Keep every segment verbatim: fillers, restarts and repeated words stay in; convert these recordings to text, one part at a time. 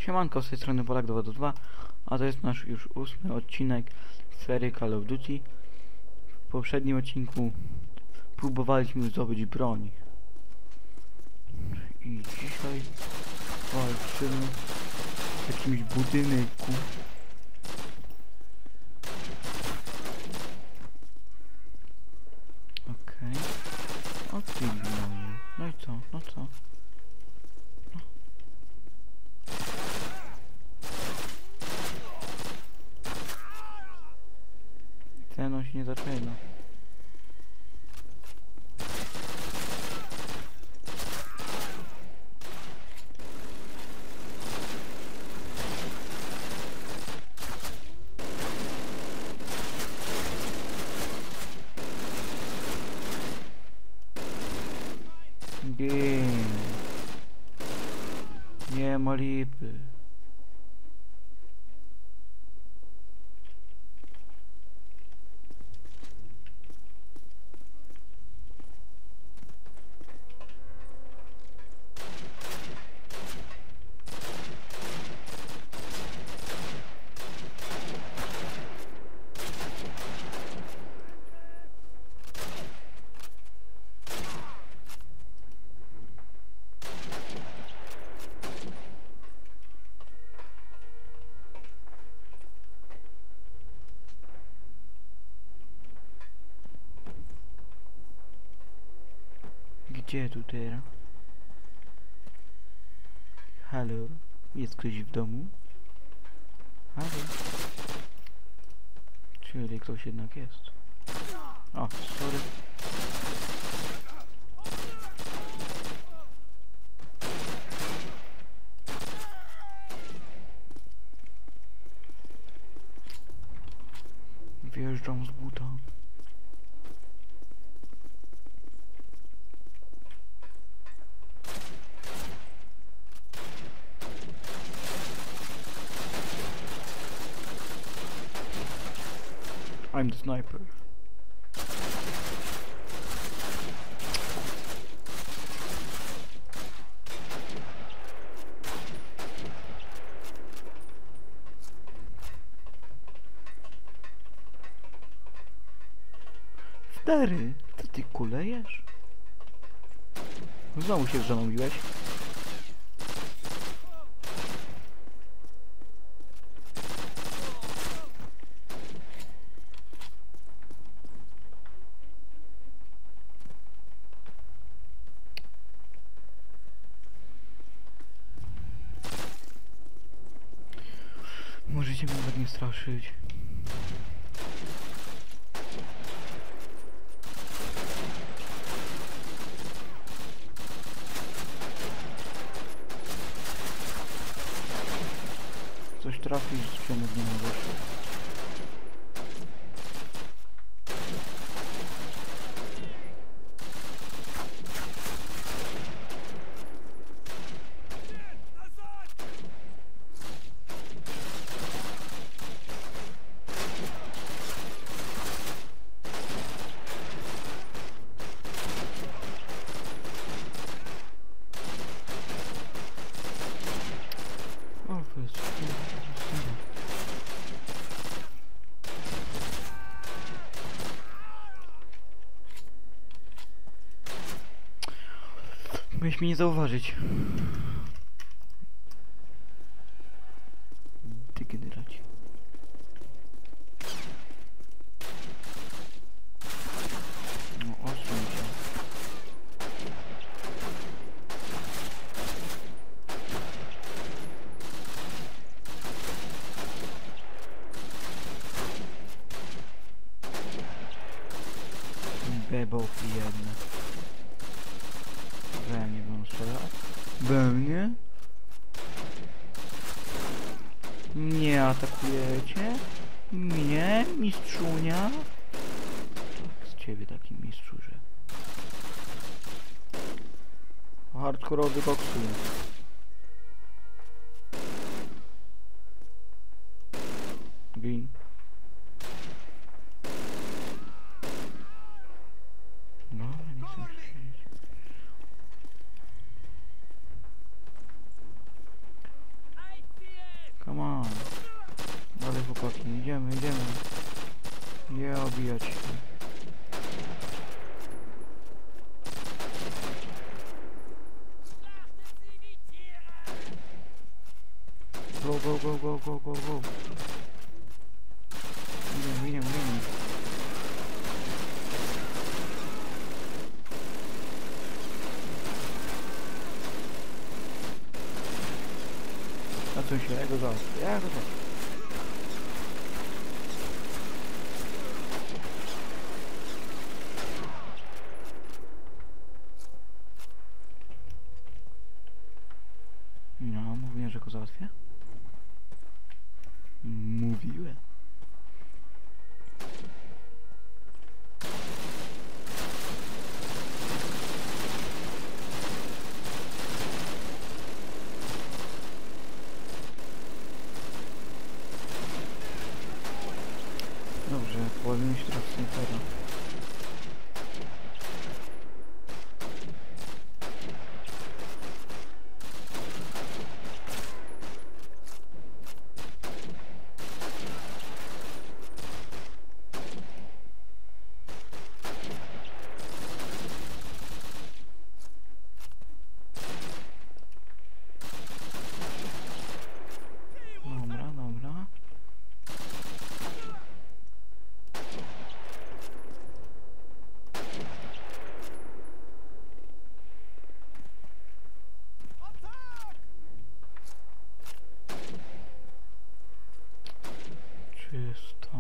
Siemanko, z tej strony Polak dwa do dwa, a to jest nasz już ósmy odcinek serii Call of Duty. W poprzednim odcinku próbowaliśmy zdobyć broń i dzisiaj walczymy w jakimś budynku. Okej, okay. Odbili mnie. No i co? No co? Ten on się nie zaczyna. Gin. Nie ma lipy. Gdzie tu teraz? Halo? Jest ktoś w domu? Halo? Czyli ktoś jednak jest. O, sorry. Wjeżdżam z buta. I'm the sniper. Stary, co ty kulejesz? Znowu się zanąbiłeś. Możecie mnie tak nie straszyć. Coś trafić, czemu nie możesz. Miałeś mnie nie zauważyć. Degeneraci. No, osuń się. Beboki jedne. We mnie będą strzelać? We mnie? Nie atakujecie? Mnie? Mistrzunia? Tak, z ciebie taki mistrzu, że... Hardkorowy koksu. Gin. No, nie chcę siedzieć. odsuń się, ja go załatwię, ja go załatwię. No, mówiłem, że go załatwię. Mówiłem. Dobrze, połowimy się teraz snajpera. Dobra, dobra. Czysto.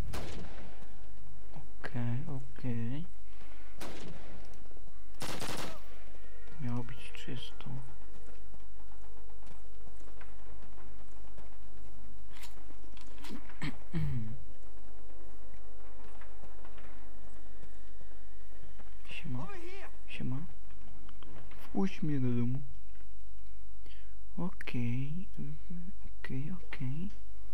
Okej, okej. Miało być czysto. Siema. Siema. Wpuść mnie do domu. Okej. Okej, okej.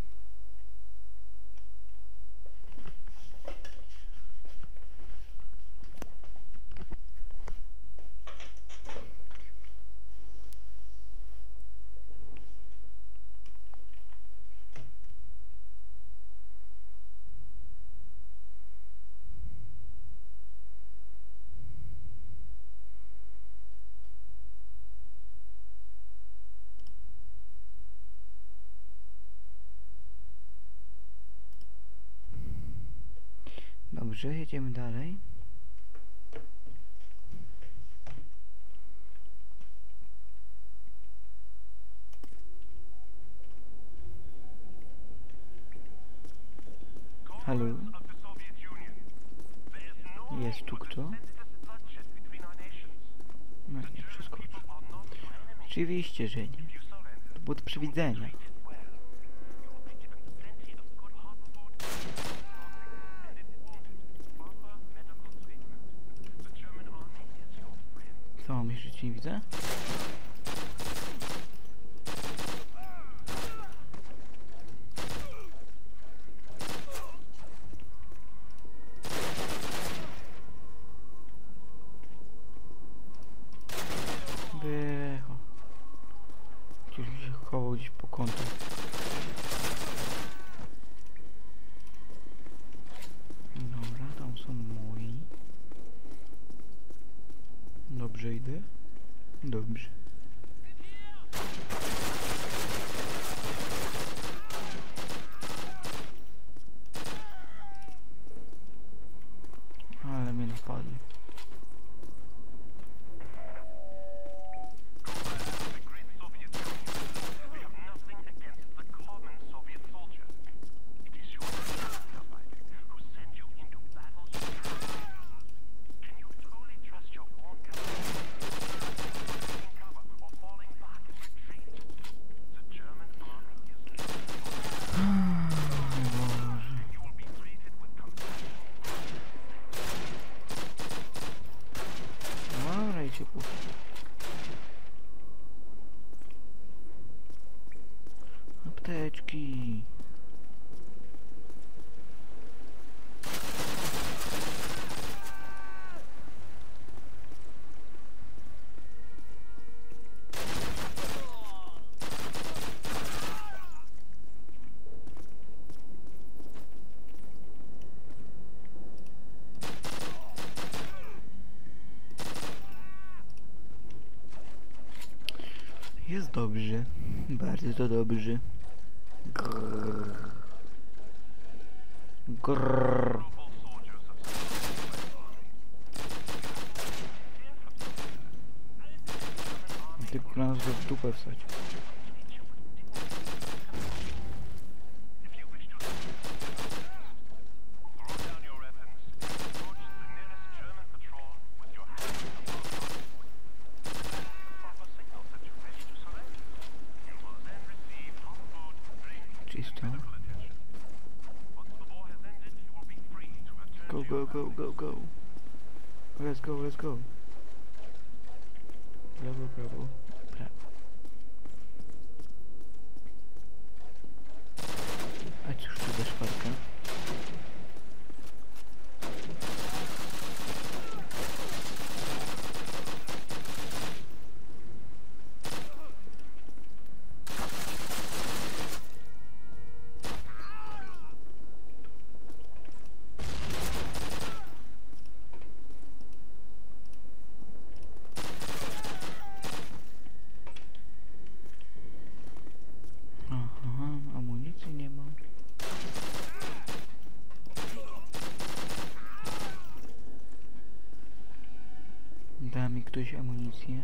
Dobrze, jedziemy dalej. Halo? Jest tu kto? No nie, przeskoczę. Oczywiście, że nie. To było do przewidzenia. Co mam jeszcze ci nie widzę? Wycho. Gdzieś mi się chował gdzieś po kątach. Dobra, tam są moi. Dobrze idę. Dobrze. Ale mnie napadli. Apteczki. Jest dobrze, bardzo dobrze. Grrr. Grrr. Tylko nas w dupę wstać. go, go, go. Let's go, let's go. Prawo, prawo, prawo. A cóż to za szparka? Da mi ktoś amunicję?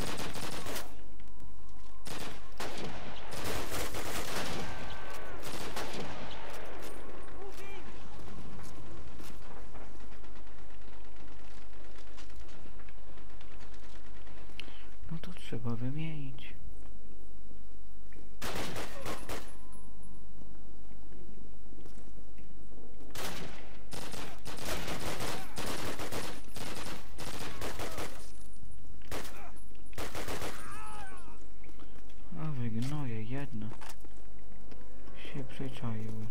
No to trzeba wymienić. Wygnoje jedno się przyczaiły.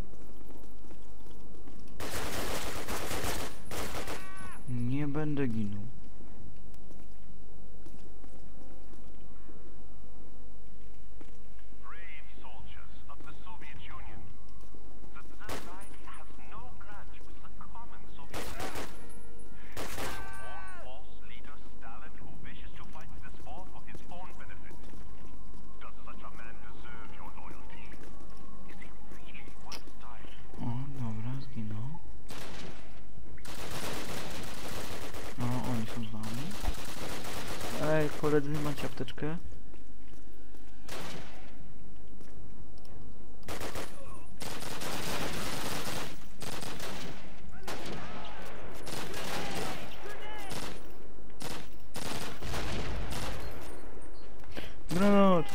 Nie będę ginął. Ej, koledzy, macie apteczkę? Granat!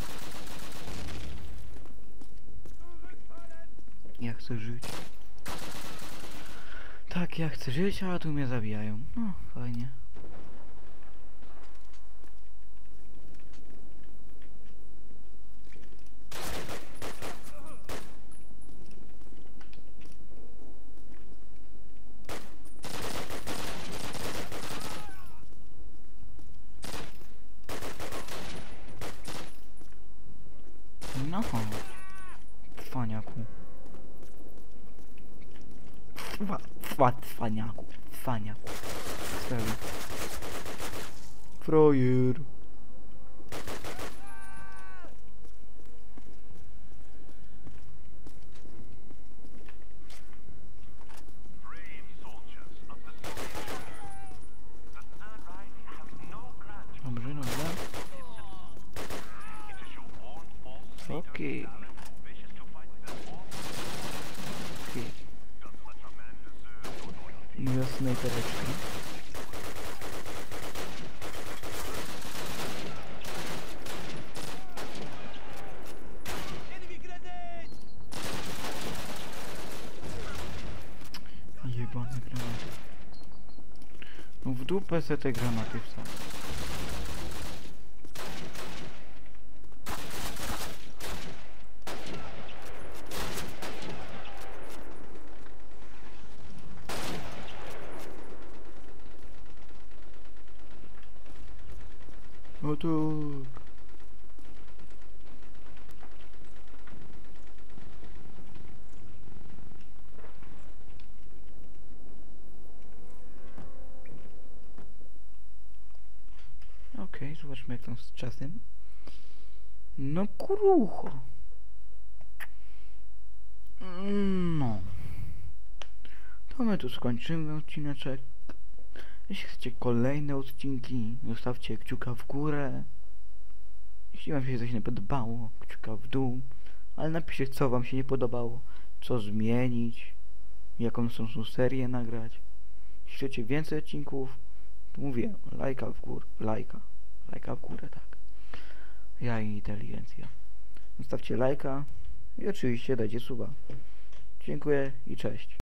Ja chcę żyć. Tak, ja chcę żyć, a tu mnie zabijają. No, fajnie. No, cwaniaku. Cwa, cwa, cwaniaku, cwaniaku. Serio. Frajer. Dobrze, dobrze. Okej. Okej. Moja snajpereczka. Jebane granaty. No w dupę se te granaty wsadzę. No tak. Okej, okay, zobaczmy jak tam z czasem. No krucho. No. To my tu skończymy odcineczek. Jeśli chcecie kolejne odcinki, zostawcie kciuka w górę. Jeśli wam się coś nie podobało, kciuka w dół. Ale napiszcie, co wam się nie podobało, co zmienić, jaką są serię nagrać. Jeśli chcecie więcej odcinków, to mówię, lajka w górę, lajka, lajka w górę, tak. Ja i inteligencja. Zostawcie lajka i oczywiście dajcie suba. Dziękuję i cześć.